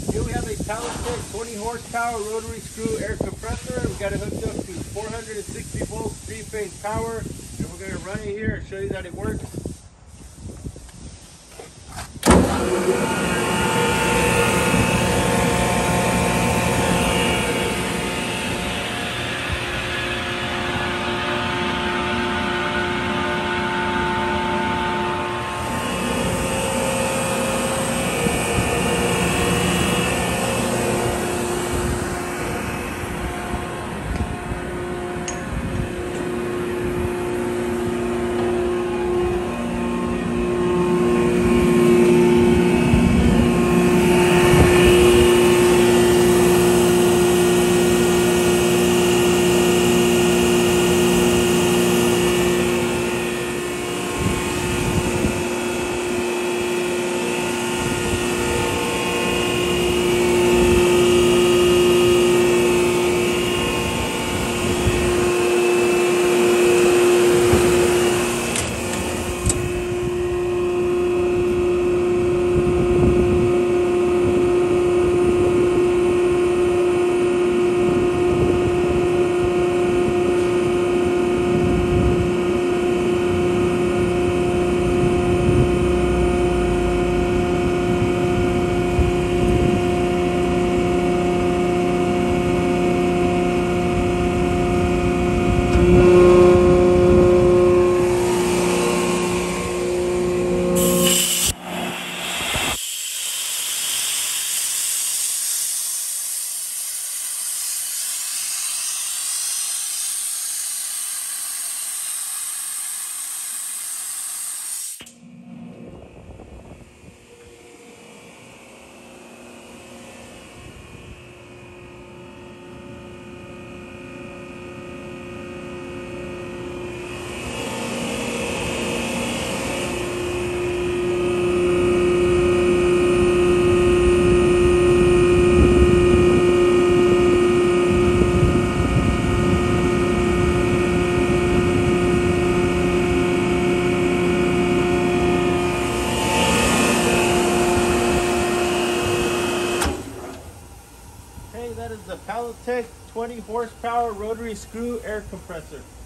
Here we have a Palatec 20 horsepower rotary screw air compressor. We got it hooked up to 460 volts, 3-phase power, and we're going to run it here and show you that it works. Hey, that is the Palatec 20 horsepower rotary screw air compressor.